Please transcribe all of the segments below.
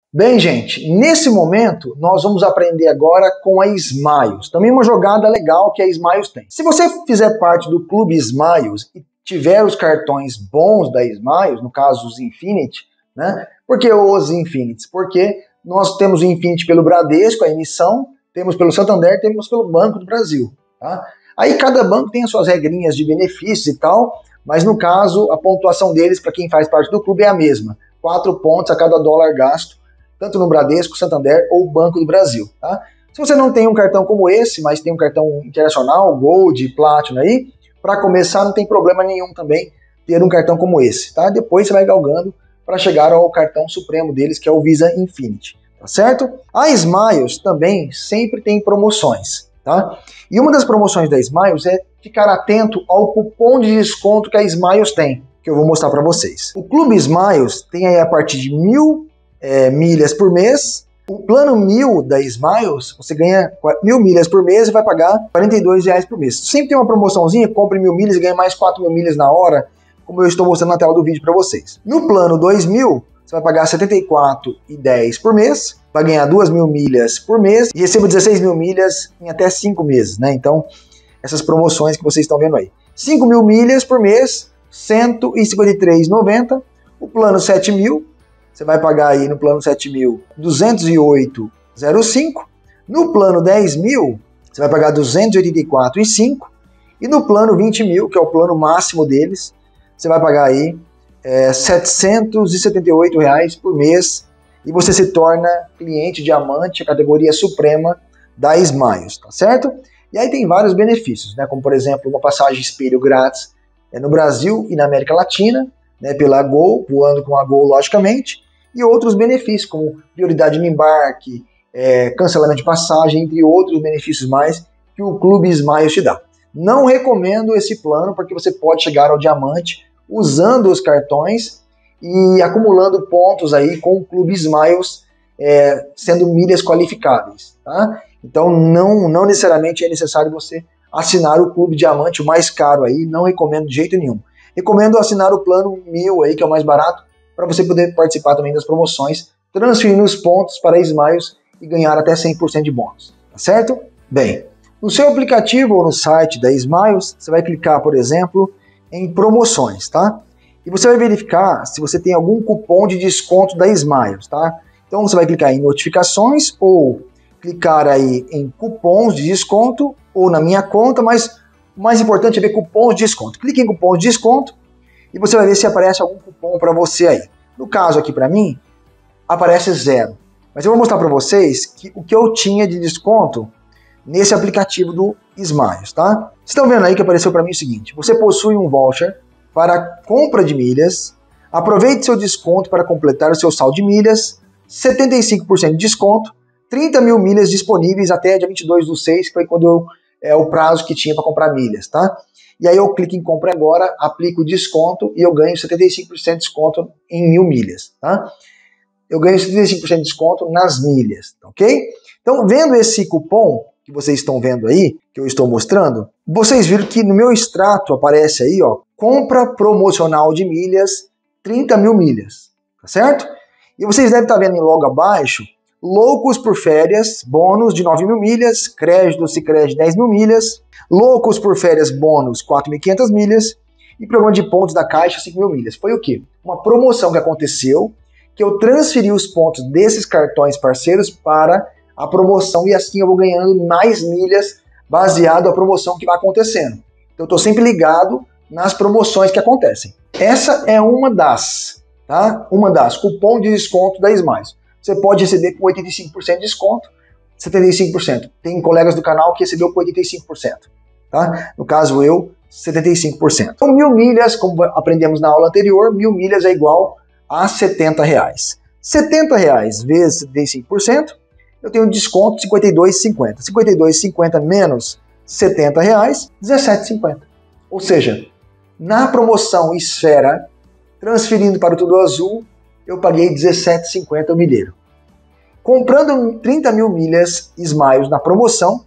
Bem, gente, nesse momento nós vamos aprender agora com a Smiles. Também uma jogada legal que a Smiles tem. Se você fizer parte do Clube Smiles e tiver os cartões bons da Smiles, no caso os Infinity, né? Por que os Infinities? Porque nós temos o Infinity pelo Bradesco, a emissão, temos pelo Santander, temos pelo Banco do Brasil. Tá? Aí cada banco tem as suas regrinhas de benefícios e tal, mas no caso a pontuação deles para quem faz parte do clube é a mesma. 4 pontos a cada dólar gasto, tanto no Bradesco, Santander ou Banco do Brasil. Tá? Se você não tem um cartão como esse, mas tem um cartão internacional, Gold, Platinum aí, para começar não tem problema nenhum também ter um cartão como esse. Tá? Depois você vai galgando para chegar ao cartão supremo deles, que é o Visa Infinity. Tá certo? A Smiles também sempre tem promoções. Tá? E uma das promoções da Smiles é ficar atento ao cupom de desconto que a Smiles tem, que eu vou mostrar para vocês. O Clube Smiles tem aí a partir de 1.000 milhas por mês. O plano 1000 da Smiles, você ganha 1.000 milhas por mês e vai pagar R$42 por mês. Sempre tem uma promoçãozinha, compre 1.000 milhas e ganha mais 4.000 milhas na hora, como eu estou mostrando na tela do vídeo para vocês. No plano 2000, você vai pagar R$74,10 por mês, vai ganhar 2.000 milhas por mês e receba 16.000 milhas em até 5 meses, né? Então, essas promoções que vocês estão vendo aí. 5.000 milhas por mês, R$153,90. O plano 7.000, você vai pagar aí no plano 7.000, R$208,05. No plano 10.000, você vai pagar R$284,05. E no plano 20.000, que é o plano máximo deles, você vai pagar aí R$778 por mês e você se torna cliente diamante, a categoria suprema da Smiles, tá certo? E aí tem vários benefícios, né? Como por exemplo, uma passagem espelho grátis no Brasil e na América Latina, né? Pela Gol, voando com a Gol, logicamente, e outros benefícios, como prioridade no embarque, cancelamento de passagem, entre outros benefícios mais que o Clube Smiles te dá. Não recomendo esse plano porque você pode chegar ao diamante usando os cartões e acumulando pontos aí com o Clube Smiles, sendo milhas qualificáveis, tá? Então não necessariamente é necessário você assinar o Clube Diamante, o mais caro aí, não recomendo de jeito nenhum. Recomendo assinar o plano 1000 aí, que é o mais barato, para você poder participar também das promoções, transferindo os pontos para a Smiles e ganhar até 100% de bônus, tá certo? Bem, no seu aplicativo ou no site da Smiles, você vai clicar, por exemplo, em promoções, tá? E você vai verificar se você tem algum cupom de desconto da Smiles, tá? Então você vai clicar em notificações ou clicar aí em cupons de desconto ou na minha conta, mas o mais importante é ver cupons de desconto. Clique em cupons de desconto e você vai ver se aparece algum cupom para você aí. No caso aqui para mim, aparece 0. Mas eu vou mostrar para vocês o que eu tinha de desconto nesse aplicativo do Smiles, tá? Vocês estão vendo aí que apareceu para mim o seguinte: você possui um voucher para compra de milhas, aproveite seu desconto para completar o seu saldo de milhas, 75% de desconto, 30.000 milhas disponíveis até dia 22/6, que foi quando o prazo que tinha para comprar milhas, tá? E aí eu clico em compra agora, aplico o desconto e eu ganho 75% de desconto em 1.000 milhas, tá? Eu ganho 75% de desconto nas milhas, ok? Então, vendo esse cupom que vocês estão vendo aí, que eu estou mostrando, vocês viram que no meu extrato aparece aí, ó, compra promocional de milhas, 30.000 milhas, tá certo? E vocês devem estar vendo logo abaixo, loucos por férias, bônus de 9.000 milhas, crédito Sicredi 10.000 milhas, loucos por férias, bônus 4.500 milhas e programa de pontos da Caixa 5.000 milhas. Foi o quê? Uma promoção que aconteceu, que eu transferi os pontos desses cartões parceiros para a promoção e assim eu vou ganhando mais milhas baseado na promoção que vai acontecendo. Então eu estou sempre ligado nas promoções que acontecem. Essa é uma das, tá? Uma das, cupom de desconto da Smiles. Você pode receber com 85% de desconto, 75%. Tem colegas do canal que recebeu com 85%, tá? No caso eu, 75%. Então 1.000 milhas, como aprendemos na aula anterior, 1.000 milhas é igual a R$70. R$70 vezes 75%, eu tenho desconto de R$52,50. R$52,50 menos R$70, R$17,50. Ou seja, na promoção Esfera, transferindo para o Tudo Azul, eu paguei R$17,50 o milheiro. Comprando 30.000 milhas Smiles na promoção,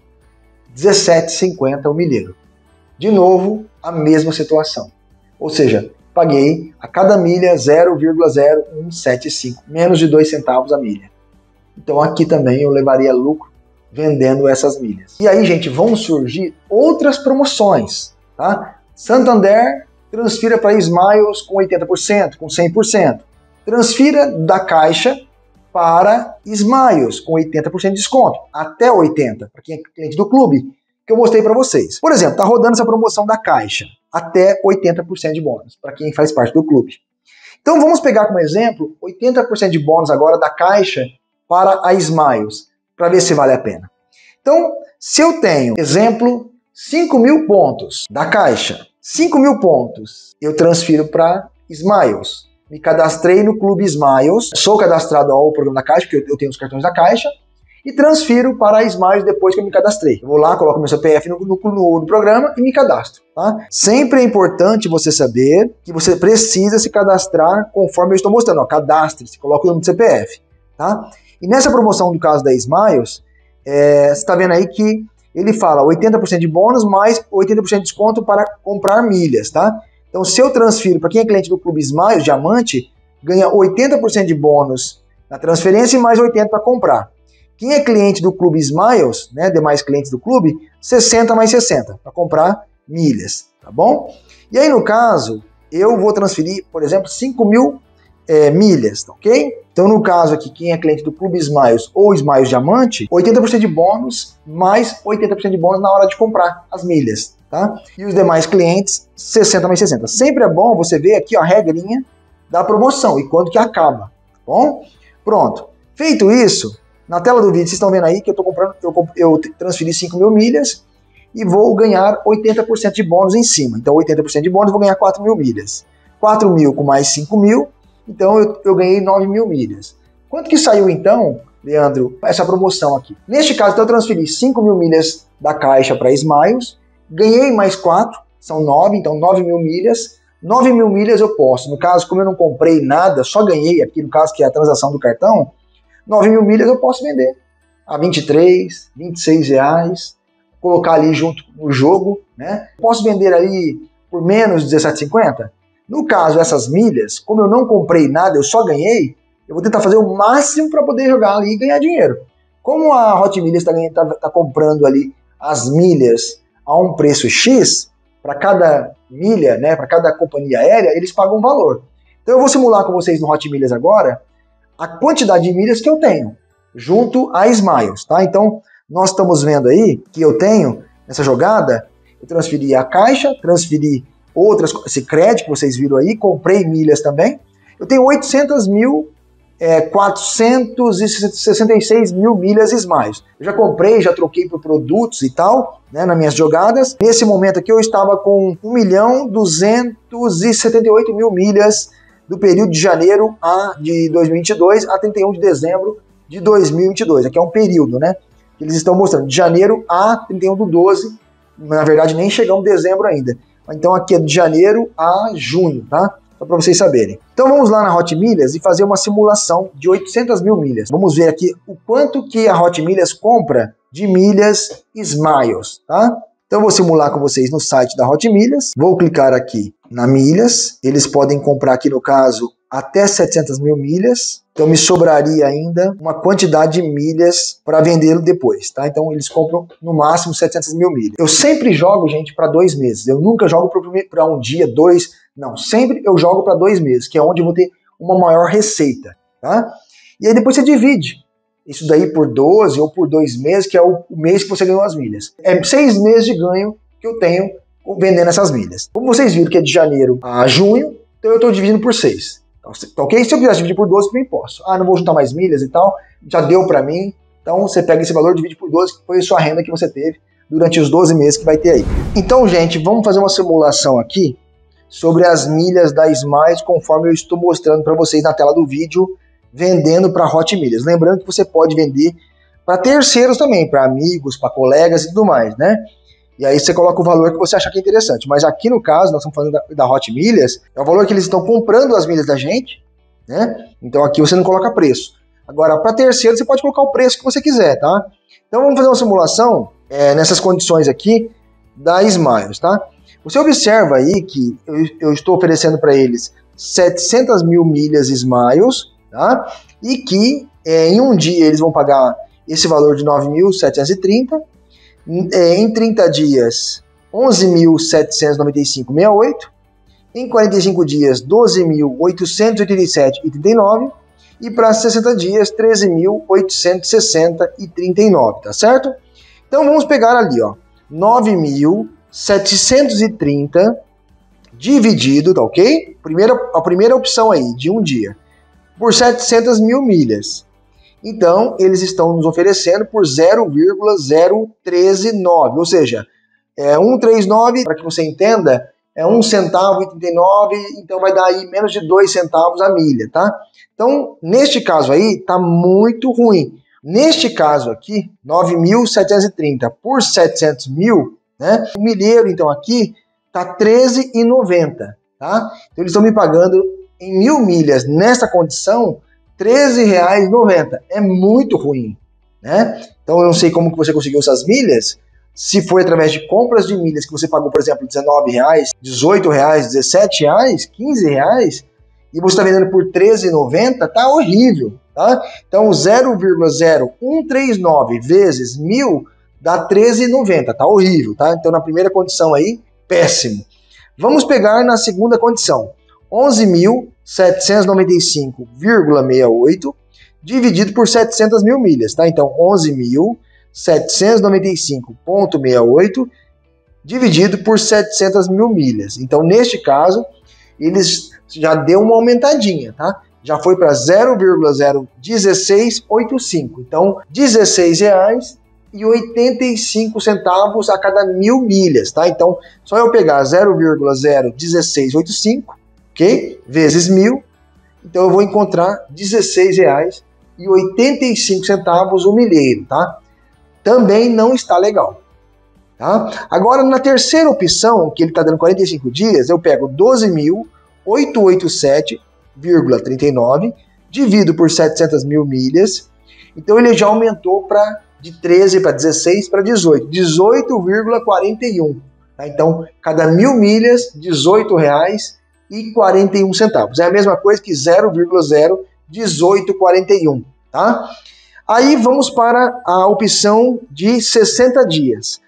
R$17,50 o milheiro. De novo, a mesma situação. Ou seja, paguei a cada milha 0,0175, menos de 2 centavos a milha. Então aqui também eu levaria lucro vendendo essas milhas. E aí, gente, vão surgir outras promoções, tá? Santander, transfira para Smiles com 80%, com 100%. Transfira da Caixa para Smiles com 80% de desconto, até 80%, para quem é cliente do clube, que eu mostrei para vocês. Por exemplo, tá rodando essa promoção da Caixa, até 80% de bônus, para quem faz parte do clube. Então vamos pegar como exemplo 80% de bônus agora da Caixa para a Smiles, para ver se vale a pena. Então, se eu tenho, exemplo, 5.000 pontos da Caixa, 5.000 pontos eu transfiro para Smiles. Me cadastrei no Clube Smiles, sou cadastrado ao programa da Caixa, porque eu tenho os cartões da Caixa, e transfiro para a Smiles depois que eu me cadastrei. Eu vou lá, coloco meu CPF no programa e me cadastro. Tá? Sempre é importante você saber que você precisa se cadastrar conforme eu estou mostrando. Cadastre-se, coloca o número do CPF. Tá? E nessa promoção do caso da Smiles, você está vendo aí que ele fala 80% de bônus mais 80% de desconto para comprar milhas. Tá? Então, se eu transfiro para quem é cliente do Clube Smiles, Diamante, ganha 80% de bônus na transferência e mais 80% para comprar. Quem é cliente do Clube Smiles, né, demais clientes do clube, 60 mais 60 para comprar milhas, tá bom? E aí, no caso, eu vou transferir, por exemplo, 5.000 milhas, tá ok? Então, no caso aqui, quem é cliente do Clube Smiles ou Smiles Diamante, 80% de bônus mais 80% de bônus na hora de comprar as milhas, tá? E os demais clientes, 60 mais 60. Sempre é bom você ver aqui ó, a regrinha da promoção e quando que acaba, tá bom? Pronto. Feito isso, na tela do vídeo, vocês estão vendo aí que eu transferi 5.000 milhas e vou ganhar 80% de bônus em cima. Então, 80% de bônus, vou ganhar 4.000 milhas. 4.000 com mais 5.000, então eu ganhei 9.000 milhas. Quanto que saiu, então, Leandro, essa promoção aqui? Neste caso, então, eu transferi 5.000 milhas da Caixa para Smiles, ganhei mais 4, são 9, então 9.000 milhas. 9.000 milhas eu posso. No caso, como eu não comprei nada, só ganhei aqui, no caso que é a transação do cartão, 9.000 milhas eu posso vender a 23, 26 reais, colocar ali junto no jogo, né? Posso vender ali por menos de 17,50? No caso, essas milhas, como eu não comprei nada, eu só ganhei, eu vou tentar fazer o máximo para poder jogar ali e ganhar dinheiro. Como a Hot Milhas tá comprando ali as milhas a um preço X, para cada milha, né, para cada companhia aérea, eles pagam um valor. Então eu vou simular com vocês no Hot Milhas agora a quantidade de milhas que eu tenho, junto a Smiles, tá? Então, nós estamos vendo aí que eu tenho, nessa jogada, eu transferi a Caixa, transferi outras, esse crédito que vocês viram aí, comprei milhas também, eu tenho 466 mil milhas Smiles. Eu já comprei, já troquei por produtos e tal, né, nas minhas jogadas. Nesse momento aqui eu estava com 1.278.000 milhas do período de janeiro de 2022 a 31 de dezembro de 2022. Aqui é um período, né? Que eles estão mostrando, de janeiro a 31 do 12. Na verdade, nem chegamos em dezembro ainda. Então aqui é de janeiro a junho, tá? Só para vocês saberem. Então vamos lá na Hot Milhas e fazer uma simulação de 800.000 milhas. Vamos ver aqui o quanto que a Hot Milhas compra de milhas Smiles, tá? Então eu vou simular com vocês no site da Hot Milhas. Vou clicar aqui na milhas. Eles podem comprar aqui, no caso, até 700.000 milhas. Então me sobraria ainda uma quantidade de milhas para vendê-lo depois, tá? Então eles compram no máximo 700.000 milhas. Eu sempre jogo, gente, para 2 meses. Eu nunca jogo para um dia, 2. Não, sempre eu jogo para 2 meses, que é onde eu vou ter uma maior receita, tá? E aí depois você divide isso daí por 12 ou por 2 meses, que é o mês que você ganhou as milhas. É 6 meses de ganho que eu tenho vendendo essas milhas. Como vocês viram que é de janeiro a junho, então eu estou dividindo por 6. Tá ok? Se eu quisesse dividir por 12, também posso. Não vou juntar mais milhas e tal, já deu para mim. Então você pega esse valor, divide por 12, que foi a sua renda que você teve durante os 12 meses que vai ter aí. Então, gente, vamos fazer uma simulação aqui sobre as milhas da Smiles, conforme eu estou mostrando para vocês na tela do vídeo, vendendo para Hot Milhas. Lembrando que você pode vender para terceiros também, para amigos, para colegas e tudo mais, né? E aí você coloca o valor que você achar que é interessante. Mas aqui no caso, nós estamos falando da Hot Milhas, é o valor que eles estão comprando as milhas da gente, né? Então aqui você não coloca preço. Agora, para terceiro, você pode colocar o preço que você quiser, tá? Então vamos fazer uma simulação nessas condições aqui da Smiles, tá? Você observa aí que eu estou oferecendo para eles 700.000 milhas Smiles, tá? E que em um dia eles vão pagar esse valor de 9.730, em 30 dias 11.795,68, em 45 dias 12.887,39 e para 60 dias 13.860,39, tá certo? Então vamos pegar ali, ó, 9.730 dividido, tá ok? A primeira opção aí, de um dia, por 700 mil milhas. Então, eles estão nos oferecendo por 0,0139, ou seja, 139, para que você entenda, é 1 centavo e 39, então vai dar aí menos de 2 centavos a milha, tá? Então, neste caso aí, tá muito ruim. Neste caso aqui, 9.730 por 700 mil, né? O milheiro, então, aqui tá R$13,90, tá? Então, eles estão me pagando em 1.000 milhas, nessa condição, R$13,90. É muito ruim, né? Então, eu não sei como que você conseguiu essas milhas. Se foi através de compras de milhas que você pagou, por exemplo, R$19, R$18, R$17, R$15, e você está vendendo por R$13,90, tá horrível, tá? Então, 0,0139 vezes 1.000 dá R$13,90, tá horrível, tá? Então, na primeira condição aí, péssimo. Vamos pegar na segunda condição, 11.795,68 dividido por 700 mil milhas, tá? Então, 11.795,68 dividido por 700 mil milhas. Então, neste caso, eles já deu uma aumentadinha, tá? Já foi para 0,01685. Então, R$16,85 a cada 1.000 milhas, tá? Então, só eu pegar 0,01685, ok? Vezes 1.000, então eu vou encontrar R$16,85 o milheiro, tá? Também não está legal, tá? Agora, na terceira opção, que ele está dando 45 dias, eu pego 12.887,39, divido por 700 mil milhas, então ele já aumentou de 13 para 16 para 18, 18,41. Tá? Então, cada 1.000 milhas, R$18,41. É a mesma coisa que 0,01841, tá? Aí vamos para a opção de 60 dias.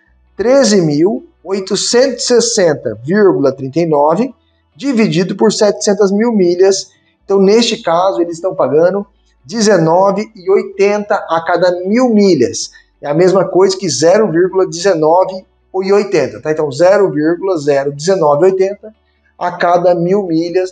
13.860,39 dividido por 700 mil milhas. Então, neste caso, eles estão pagando R$19,80 a cada 1.000 milhas. É a mesma coisa que 0,1980. Tá? Então, 0,01980 a cada 1.000 milhas,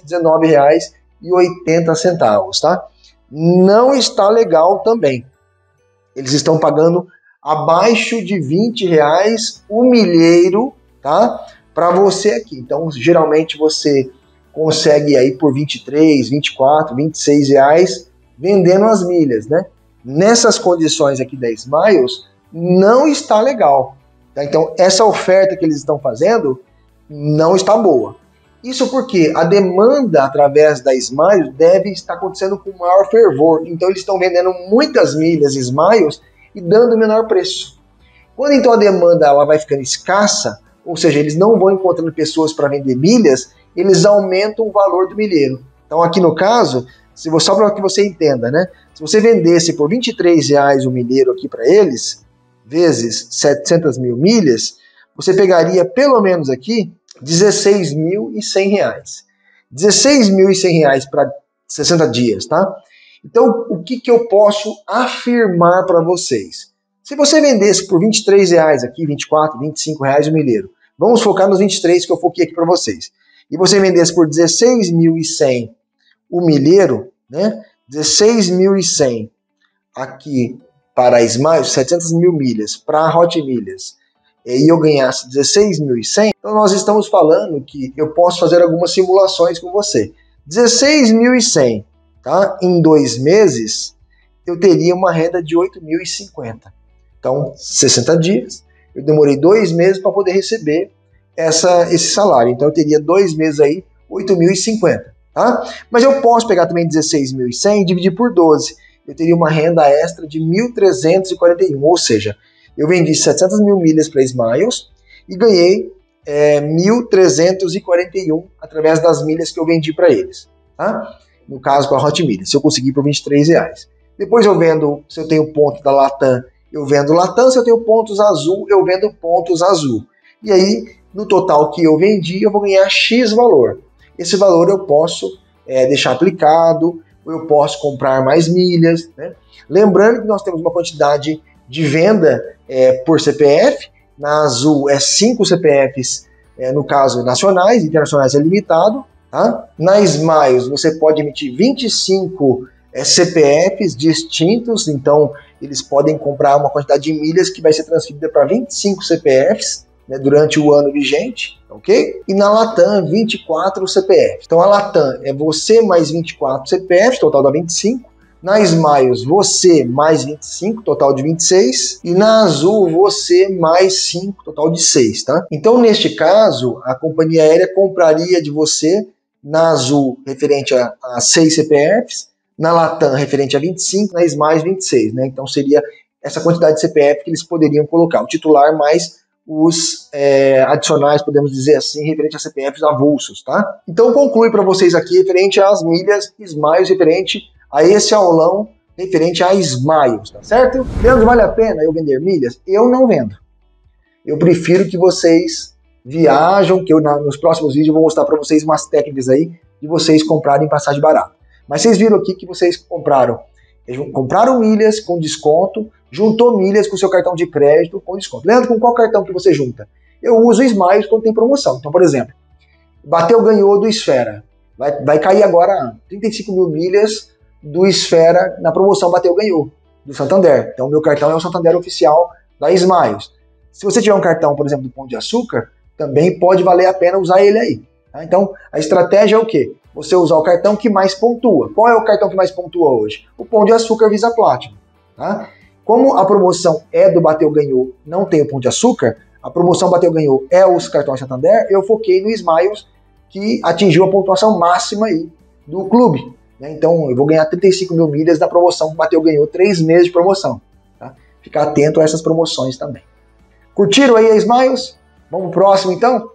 R$19,80. Tá? Não está legal também. Eles estão pagando abaixo de R$20 o milheiro, tá? Para você aqui. Então, geralmente você consegue aí por 23, 24, 26 reais vendendo as milhas, né? Nessas condições aqui da Smiles, não está legal. Tá? Então, essa oferta que eles estão fazendo não está boa. Isso porque a demanda através da Smiles deve estar acontecendo com maior fervor. Então, eles estão vendendo muitas milhas Smiles e dando menor preço. Quando então a demanda ela vai ficando escassa, ou seja, eles não vão encontrando pessoas para vender milhas, eles aumentam o valor do milheiro. Então, aqui no caso, só para que você entenda, né? Se você vendesse por R$23 o milheiro aqui para eles, vezes 700 mil milhas, você pegaria pelo menos aqui R$16.100. R$16.100 para 60 dias, tá? Então, o que eu posso afirmar para vocês? Se você vendesse por R$23 aqui, R$24, R$25 o milheiro, vamos focar nos 23 que eu foquei aqui para vocês, e você vendesse por R$16.100 o milheiro, né? 16.100 aqui para a Smiles, 700 mil milhas para a Hot Milhas, e eu ganhasse 16.100, então nós estamos falando que eu posso fazer algumas simulações com você. 16.100, tá? Em 2 meses, eu teria uma renda de 8.050. Então, 60 dias, eu demorei 2 meses para poder receber esse salário. Então, eu teria 2 meses aí, 8.050. Tá? Mas eu posso pegar também 16.100 e dividir por 12. Eu teria uma renda extra de 1.341, ou seja, eu vendi 700 mil milhas para Smiles e ganhei 1.341 através das milhas que eu vendi para eles. Tá? No caso, com a Hot Milhas, se eu conseguir por R$23. Depois eu vendo, se eu tenho ponto da Latam, eu vendo Latam, se eu tenho pontos azul, eu vendo pontos azul. E aí, no total que eu vendi, eu vou ganhar X valor. Esse valor eu posso deixar aplicado, ou eu posso comprar mais milhas, né? Lembrando que nós temos uma quantidade de venda por CPF, na azul é 5 CPFs, no caso nacionais, internacionais é limitado, tá? Na Smiles você pode emitir 25 CPFs distintos, então eles podem comprar uma quantidade de milhas que vai ser transferida para 25 CPFs, né, durante o ano vigente, ok? E na Latam, 24 CPFs. Então a Latam é você mais 24 CPFs, total dá 25. Na Smiles, você mais 25, total de 26. E na Azul, você mais 5, total de 6, tá? Então, neste caso, a companhia aérea compraria de você na Azul, referente a 6 CPFs, na Latam, referente a 25, na Smiles, 26, né? Então, seria essa quantidade de CPF que eles poderiam colocar. O titular mais os adicionais, podemos dizer assim, referente a CPFs avulsos, tá? Então, conclui para vocês aqui, referente às milhas Smiles, referente a esse aulão referente a Smiles, tá certo? Leandro, vale a pena eu vender milhas? Eu não vendo. Eu prefiro que vocês viajam, que eu nos próximos vídeos eu vou mostrar para vocês umas técnicas aí de vocês comprarem passagem barata. Mas vocês viram aqui que vocês compraram milhas com desconto, juntou milhas com seu cartão de crédito com desconto. Leandro, com qual cartão que você junta? Eu uso o Smiles quando tem promoção. Então, por exemplo, bateu, ganhou do Esfera. Vai cair agora 35 mil milhas do Esfera na promoção bateu, ganhou, do Santander. Então, o meu cartão é o Santander oficial da Smiles. Se você tiver um cartão, por exemplo, do Pão de Açúcar, também pode valer a pena usar ele aí. Tá? Então, a estratégia é o quê? Você usar o cartão que mais pontua. Qual é o cartão que mais pontua hoje? O Pão de Açúcar Visa Platinum. Tá? Como a promoção é do Bateu Ganhou, não tem o Pão de Açúcar, a promoção Bateu Ganhou é os cartões Santander, eu foquei no Smiles, que atingiu a pontuação máxima aí do clube. Então eu vou ganhar 35 mil milhas da promoção Bateu Ganhou, 3 meses de promoção. Tá? Ficar atento a essas promoções também. Curtiram aí a Smiles? Vamos pro próximo então?